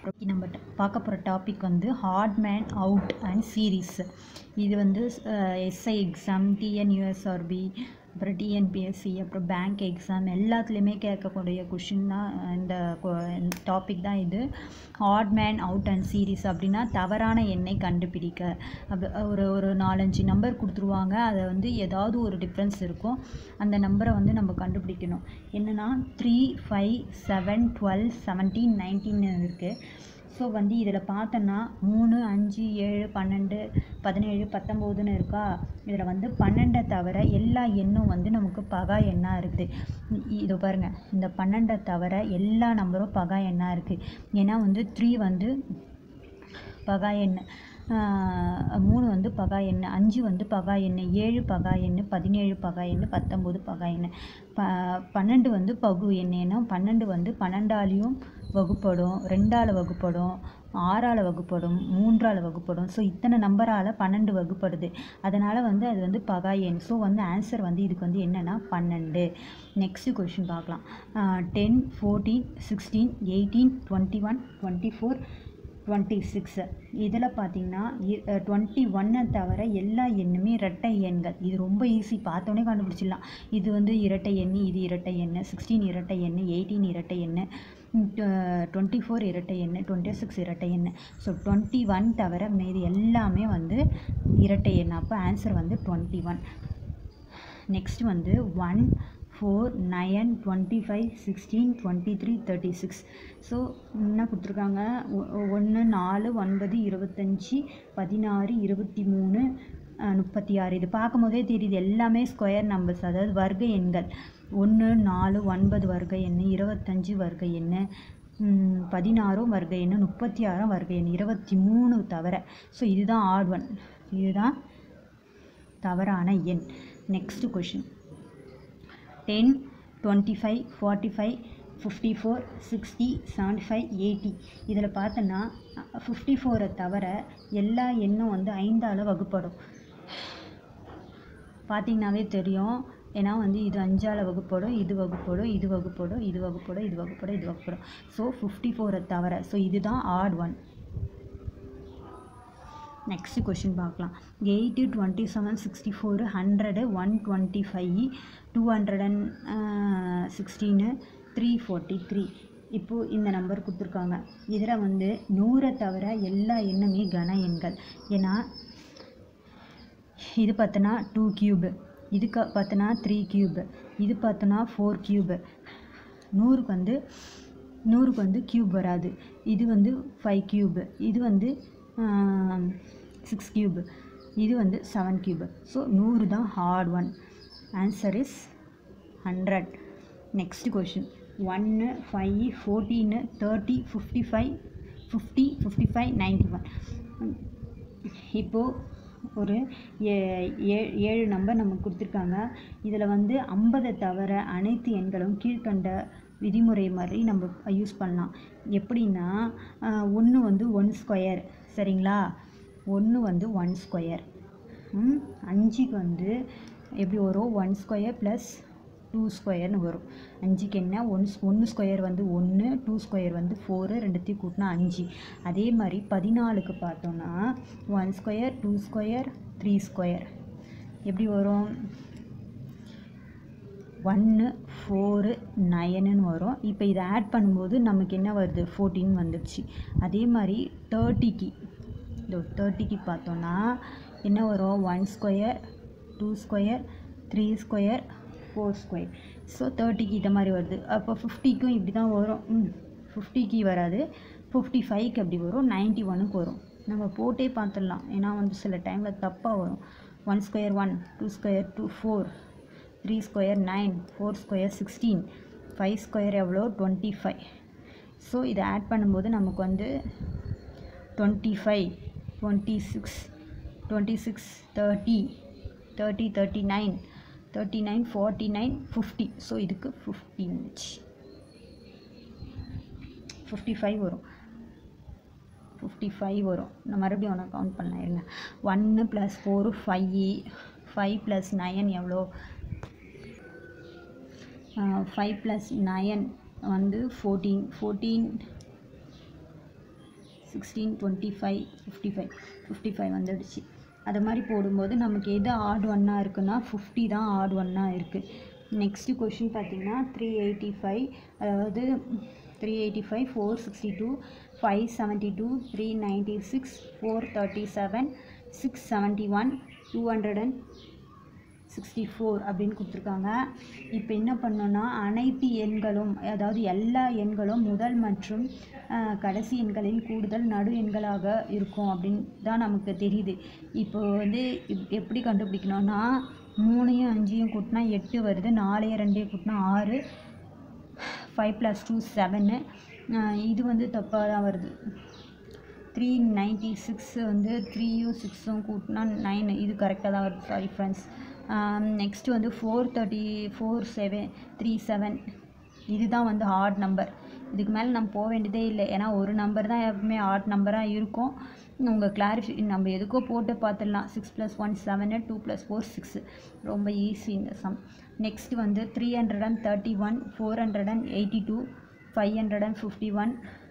நம்ம பார்க்க போகிற டாபிக் வந்து odd man out and series. இது வந்து எஸ்ஐ எக்ஸாம், டிஎன்யூஎஸ்ஆர்பி, அப்புறம் டிஎன்பிஎஸ்சி, அப்புறம் பேங்க் எக்ஸாம் எல்லாத்துலேயுமே கேட்கக்கூடிய கொஷின் தான் இந்த டாபிக் தான் இது. Odd man out and series அப்படின்னா தவறான எண்ணை கண்டுபிடிக்க. ஒரு 4-5 நம்பர் கொடுத்துருவாங்க, அதை வந்து ஏதாவது ஒரு டிஃப்ரென்ஸ் இருக்கும், அந்த நம்பரை வந்து நம்ம கண்டுபிடிக்கணும். என்னென்னா 3, 5, 7, 12, 17, 19 இருக்குது. ஸோ வந்து இதில் பார்த்தோன்னா 3, 5, 7, 12, 17, 19 இருக்கா. இதில் வந்து 12 தவிர எல்லா எண்ணும் வந்து நமக்கு பகா எண்ணாக இருக்குது. இதோ பாருங்கள், இந்த 12 தவிர எல்லா நம்பரும் பகா எண்ணாக இருக்குது. ஏன்னா வந்து 3 வந்து பகா எண், 3 வந்து பகா எண், 5 வந்து பகா எண், 7 பகா எண், 17 பகா எண், 19 பகா எண், 12 வந்து பகு எண். ஏன்னா 12 வந்து 12ஆலையும் வகுப்படும், 2ஆல் வகுப்படும், 6ஆல் வகுப்படும், 3ஆல் வகுப்படும். ஸோ இத்தனை நம்பரால் 12 வகுப்படுது. அதனால் வந்து அது வந்து பகா எண். ஸோ வந்து ஆன்சர் வந்து இதுக்கு வந்து என்னென்னா 12. நெக்ஸ்ட்டு கொஷின் பார்க்கலாம். 10, 14, 16, 18, 21, 24, 26. இதில் பார்த்தீங்கன்னா 21 தவிர எல்லா எண்ணுமே இரட்டை எண்கள். இது ரொம்ப ஈஸி, பார்த்தோன்னே கண்டுபிடிச்சிடலாம். இது வந்து இரட்டை எண், இது இரட்டை எண், 16 இரட்டை எண், 18 இரட்டை எண், 24 இரட்டை எண், 26 இரட்டை எண். ஸோ 21 தவிர மீது எல்லாமே வந்து இரட்டை எண். அப்போ ஆன்சர் வந்து 21. நெக்ஸ்ட் வந்து 1, 4, 9, 25, 16, 23, 36. ஸோ என்ன கொடுத்துருக்காங்க, 1, 4, 9, 25, 16, 23, 36. இது பார்க்கும்போதே தெரியுது எல்லாமே ஸ்கொயர் நம்பர்ஸ், அதாவது வர்க்க எண்கள். 1, 4, 9 வர்க்க எண், 25 வர்க்க எண், 16 வர்க்க எண், 36 வர்க்க எண், 23 தவிர. ஸோ இதுதான் ஆட் ஒன், இதுதான் தவறான எண். Next question 10, 25, 45, 54, 60, 75, 80. இதில் பார்த்தோன்னா 54 தவிர எல்லா எண்ணும் வந்து 5ஆல் வகுப்படும். பார்த்திங்கனாவே தெரியும். ஏன்னா வந்து இது 5ஆல் வகுப்படும், இது வகுப்படும், இது வகுப்படும், இது வகுப்படும், இது வகுப்படும், இது வகுப்படும். ஸோ 54 தவிர. ஸோ இதுதான் ஆட் ஒன். நெக்ஸ்ட் கொஷின் பார்க்கலாம். 8, 27, 64, 100, 125, 216, 343. இப்போது இந்த நம்பர் கொடுத்துருக்காங்க. இதில் வந்து 100 தவிர எல்லா எண்ணுமே கன எண்கள். ஏன்னா இது பார்த்தோன்னா 2 கியூபு, இதுக்கு பார்த்தோன்னா 3 கியூபு, இது பார்த்தோன்னா 4 கியூபு. 100க்கு வந்து கியூப் வராது. இது வந்து 5 கியூபு, இது வந்து 6 கியூபு, இது வந்து 7 கியூபு. ஸோ 100 தான் odd one. Answer is 100. Next question 1, 5, 14, 30, 55, 50, 55, 91. இப்போது ஒரு 7 நம்பர் நமக்கு கொடுத்துருக்காங்க. இதில் வந்து 50 தவிர அனைத்து எண்களும் கீழ்கண்ட விதிமுறை மாதிரி நம்ம யூஸ் பண்ணலாம். எப்படின்னா 1 வந்து 1 ஸ்கொயர், சரிங்களா. 1 வந்து 1 ஸ்கொயர். 5க்கு வந்து எப்படி வரும், 1 ஸ்கொயர் ப்ளஸ் 2 ஸ்கொயர்னு வரும். 5க்கு என்ன, 1 ஸ்கொயர் வந்து 1, 2 ஸ்கொயர் வந்து 4, ரெண்டுத்தையும் கூட்டினா 5. அதே மாதிரி 14க்கு பார்த்தோன்னா 1 ஸ்கொயர், 2 ஸ்கொயர், 3 ஸ்கொயர். எப்படி வரும், 1, 4, 9ன்னு வரும். இப்போ இதை ஆட் பண்ணும்போது நமக்கு என்ன வருது, 14 வந்துடுச்சு. அதே மாதிரி 30க்கு பார்த்தோன்னா என்ன வரும், 1 square, 2 square, 3 square, 4 square. So 30க்கு இதை மாதிரி வருது. அப்போ 50க்கும் இப்படி தான் வரும். 50க்கு வராது, 55க்கு அப்படி வரும், 91க்கு வரும். நம்ம போட்டே பார்த்துடலாம், ஏன்னா வந்து சில டைமில் தப்பாக வரும். 1 square 1, 2 square 2, 4, 3 square 9, 4 square 16, 5 square எவ்வளோ 25. ஸோ இதை ஆட் பண்ணும்போது நமக்கு வந்து 25, 26, 26, 30, 30, 39, 39, 49, 50. ஸோ இதுக்கு 50 வந்துச்சு. 55 வரும், 55 வரும். நான் மறுபடியும் ஒன்று கவுண்ட் பண்ணலாம் இருங்க. 1 + 4 5, 5 + 9 எவ்வளோ, 5 + 9 வந்து 14, 14 16, 25, 55 வந்துடுச்சு. அது மாதிரி போடும்போது நமக்கு எது ஆட் ஒன்னாக இருக்குன்னா 50 தான் ஆட் ஒன்னாக இருக்குது. நெக்ஸ்ட்டு கொஷின் பார்த்திங்கன்னா 385, அதாவது 385, 462, 572, 396, 437, 671, 264 அப்படின்னு கொடுத்துருக்காங்க. இப்போ என்ன பண்ணோன்னா அனைத்து எண்களும், அதாவது எல்லா எண்களும் முதல் மற்றும் கடைசி எண்களின் கூடுதல் நடு எண்களாக இருக்கும் அப்படின்னு தான் நமக்கு தெரியுது. இப்போ வந்து எப்படி கண்டுபிடிக்கணும்னா 3யும் 5யும் கூட்டினா 8 வருது, 4யும் 2யும் கூட்டினா 6, 5 + 2 7. இது வந்து தப்பாக தான் வருது. 396 வந்து 3யும் 6ம் கூட்டினா 9, இது கரெக்டாக தான் வருது. Sorry friends. நெக்ஸ்ட்டு வந்து 437, இதுதான் வந்து ஆட் நம்பர். இதுக்கு மேலே நம்ம போக வேண்டியதே இல்லை, ஏன்னா ஒரு நம்பர் தான் எப்பவுமே ஆட் நம்பராக இருக்கும். உங்கள் நம்ம எதுக்கோ போட்டு பார்த்துடலாம். 6 + 1 7, 2 + 4 6, ரொம்ப ஈஸி இந்த சம். நெக்ஸ்ட்டு வந்து 331, 482, 551,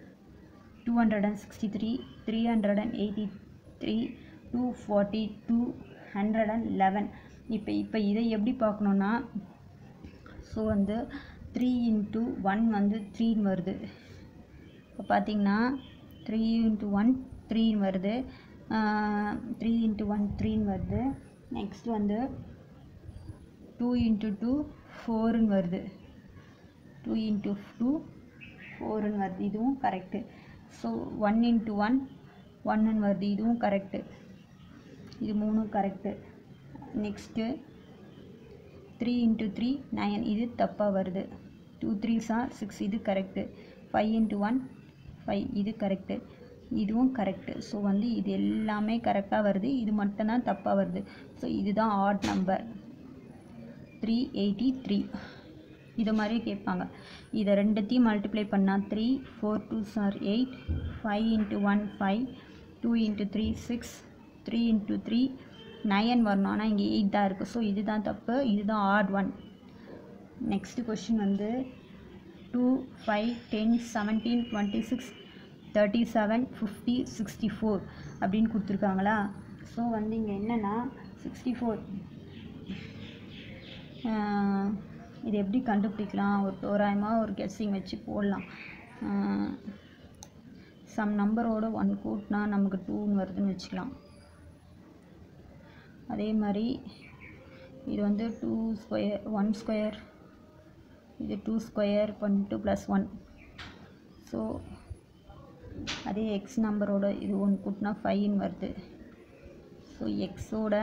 263, 383, 242, 111. இப்போ இதை எப்படி பார்க்கணுன்னா, ஸோ வந்து 3 × 1 வந்து 3 வருது. இப்போ பார்த்தீங்கன்னா 3 × 1 3 வருது, 3 × 1 3 வருது. நெக்ஸ்ட் வந்து 2 × 2 4 வருது, 2 × 2 4 வருது, இதுவும் கரெக்டு. ஸோ 1 × 1 1 வருது, இதுவும் கரெக்டு. இது 3 கரெக்டு. நெக்ஸ்ட்டு 3 × 3 9, இது தப்பாக வருது. 2 3s are 6, இது கரெக்டு. 5 × 1 5, இது கரெக்டு, இதுவும் கரெக்டு. ஸோ வந்து இது எல்லாமே கரெக்டாக வருது, இது மட்டும்தான் தப்பாக வருது. ஸோ இதுதான் ஆட் நம்பர் 383. இது மாதிரி கேட்பாங்க. இதை ரெண்டுத்தையும் மல்டிப்ளை பண்ணால் 3, 4 2s are 8, 5 × 1 5, 2 × 3 6, 3 × 3 9 வரணும், ஆனால் இங்கே 8 தான் இருக்குது. ஸோ இதுதான் தப்பு, இதுதான் ஆட் ஒன். நெக்ஸ்ட்டு கொஷின் வந்து 2, 5, 10, 17, 26, 37, 50, 64 அப்படின்னு கொடுத்துருக்காங்களா. ஸோ வந்து இங்கே என்னென்னா 64, இது எப்படி கண்டுபிடிக்கலாம், ஒரு தோராயமாக ஒரு கெஸ்ஸிங் வச்சு போடலாம். சம் நம்பரோட 1 கூட்டினா நமக்கு 2 வருதுன்னு வச்சுக்கலாம். அதே மாதிரி இது வந்து 2 ஸ்கொயர் 1 ஸ்கொயர், இது 2 ஸ்கொயர் 2 + 1. ஸோ அதே எக்ஸ் நம்பரோட இது 1 கூட்டினா 5 வருது. ஸோ எக்ஸோட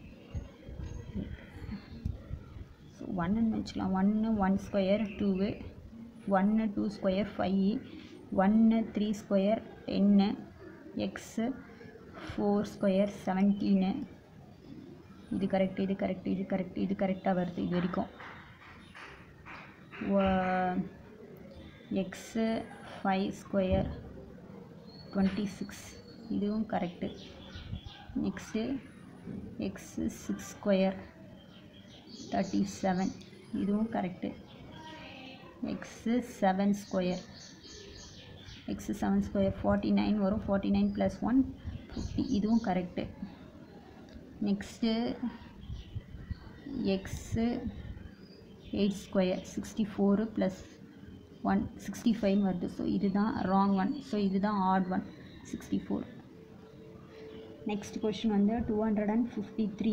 1 வச்சுக்கலாம். 1 square 2, 1 2 square 5, 1 3 square 10, x 4 square 17. இது கரெக்டு, இது கரெக்டு, இது கரெக்டு, இது கரெக்டாக வருது இது வரைக்கும். எக்ஸு 5 ஸ்கொயர் 26, இதுவும் கரெக்டு. நெக்ஸ்ட்டு எக்ஸு 6 ஸ்கொயர் 37, இதுவும் கரெக்டு. எக்ஸு 7 ஸ்கொயர் 49 வரும், 49 + 1 50, இதுவும் கரெக்டு. நெக்ஸ்ட்டு எக்ஸு 8 ஸ்கொயர் 64 + 1 65 வருது. ஸோ இதுதான் ராங் ஒன். ஸோ இதுதான் ஆட் ஒன் 64. நெக்ஸ்ட் கொஷின் வந்து 253.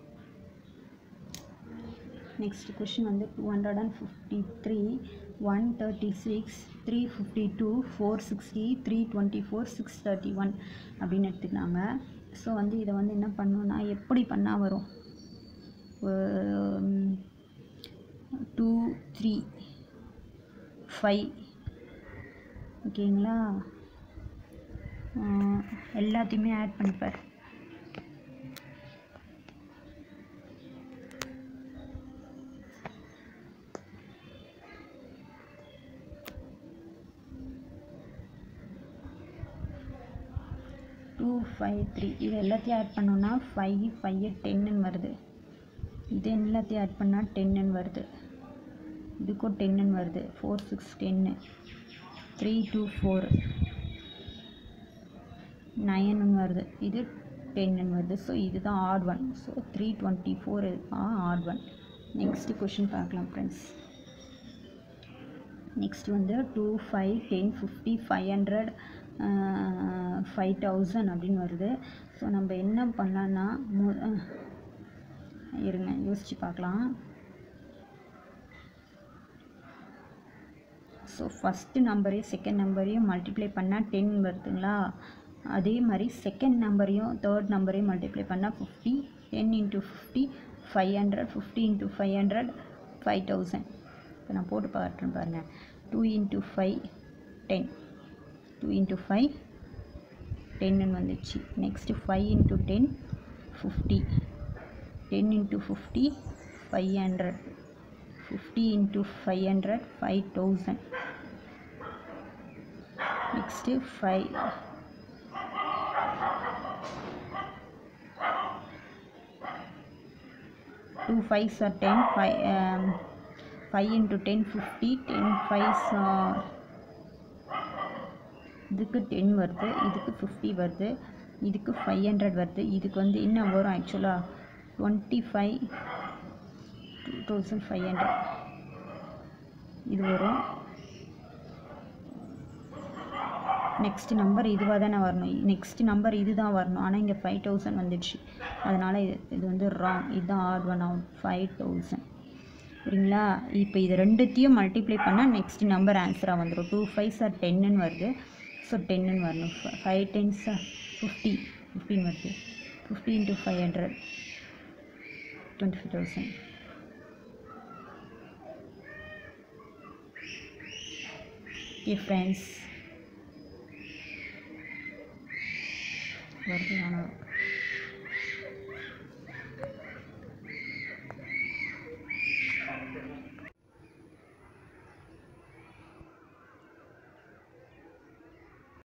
நெக்ஸ்ட் கொஷின் வந்து 253, 136, 352, 460, 324, 631 அப்படின்னு எடுத்துக்கினாங்க. ஸோ வந்து இதை வந்து என்ன பண்ணணும்னா எப்படி பண்ணால் வரும், 2 3 5 ஓகேங்களா. எல்லாத்தையுமே ஆட் பண்ணிப்பார். டூ 5 3 இது எல்லாத்தையும் ஆட் பண்ணோன்னா 5 5 10 வருது. இது எல்லாத்தையும் ஆட் பண்ணால் 10 வருது. இதுக்கும் 10 வருது. 4 6 10, 3 2 4, 9 வருது, இது 10 வருது. ஸோ இதுதான் odd one. So 324 odd one. Next question பார்க்கலாம் ஃப்ரெண்ட்ஸ். நெக்ஸ்ட் வந்து 2, 5, 10, 50, 500, 5000 அப்படின்னு வருது. ஸோ நம்ம என்ன பண்ணலான்னா இருங்க யோசித்து பார்க்கலாம். ஸோ ஃபஸ்ட்டு நம்பரையும் செகண்ட் நம்பரையும் மல்டிப்ளை பண்ணால் 10 வருதுங்களா, அதே மாதிரி செகண்ட் நம்பரையும் தேர்ட் நம்பரையும் மல்டிப்ளை பண்ணால் 50, 10 × 50 500, 50 × 500 5000. இப்போ நான் போட்டு பார்க்குறேன் பாருங்கள். 2 × 5 10, 2 × 5 10 வந்துச்சு. Next 5 × 10 50, 10 × 50 500, 50 × 500 5000. Next 5 2 5s are 10, 5 × 10 50, 10 5s are இதுக்கு 10 வருது, இதுக்கு 50 வருது, இதுக்கு 500 வருது. இதுக்கு வந்து என்ன வரும் ஆக்சுவலாக 25,500 இது வரும். நெக்ஸ்ட் நம்பர் இதுவாக தானே வரணும், நெக்ஸ்ட் நம்பர் இது தான் வரணும். ஆனால் இங்கே 5000 வந்துடுச்சு, அதனால் இது வந்து ராங். இதுதான் ஆட் ஒன் ஆகும் 5000. சரிங்களா? இப்போ இது ரெண்டுத்தையும் மல்டிப்ளை பண்ணால் நெக்ஸ்ட் நம்பர் ஆன்சராக வந்துடும். 2 5s are 10 வருது. ஸோ 10 வரணும். 5 10s are 50, 15 வருது. 50 × 500 25,000. ஓகே ஃப்ரெண்ட்ஸ், வருது ஆனால்